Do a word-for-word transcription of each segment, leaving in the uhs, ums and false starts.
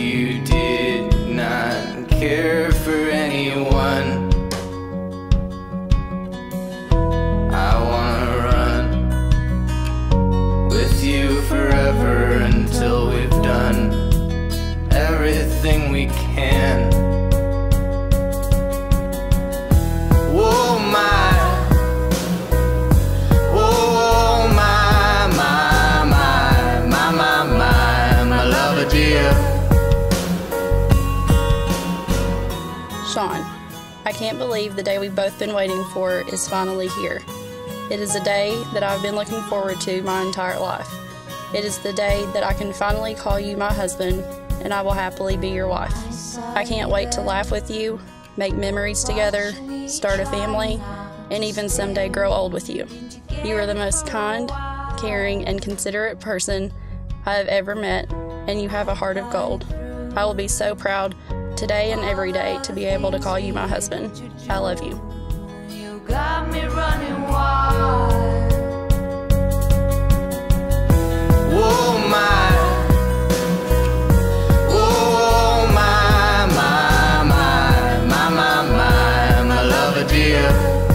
you did not care for anyone. I wanna run with you forever until we've done everything we can. Whoa, my, whoa, my, my, my, my, my, my, my love, dear. Sean, I can't believe the day we've both been waiting for is finally here. It is a day that I've been looking forward to my entire life. It is the day that I can finally call you my husband, and I will happily be your wife. I can't wait to laugh with you, make memories together, start a family, and even someday grow old with you. You are the most kind, caring, and considerate person I have ever met, and you have a heart of gold. I will be so proud today and every day to be able to call you my husband. I love you. You got me running wild. Whoa, my, whoa, my, my, my, my, my, my, my love, dear.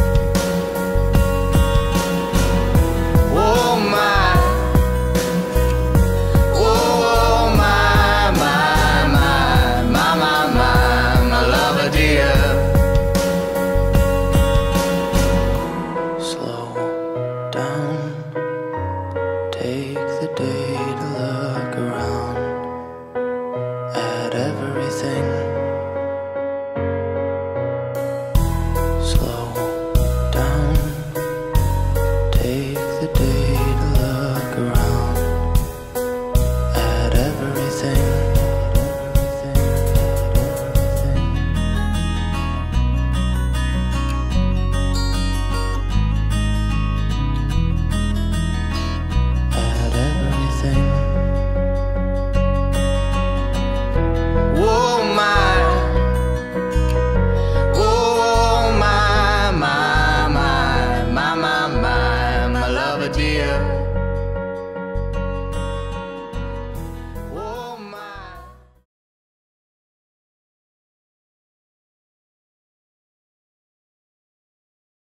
Whoa, my, whoa, my, my, my, my, my, my, my love, dear. Slow down. Take the day to look around at everything. Slow down. Take the day to look around at everything. At everything. Whoa, my, whoa, my, my, my, my, my, my, my love, dear.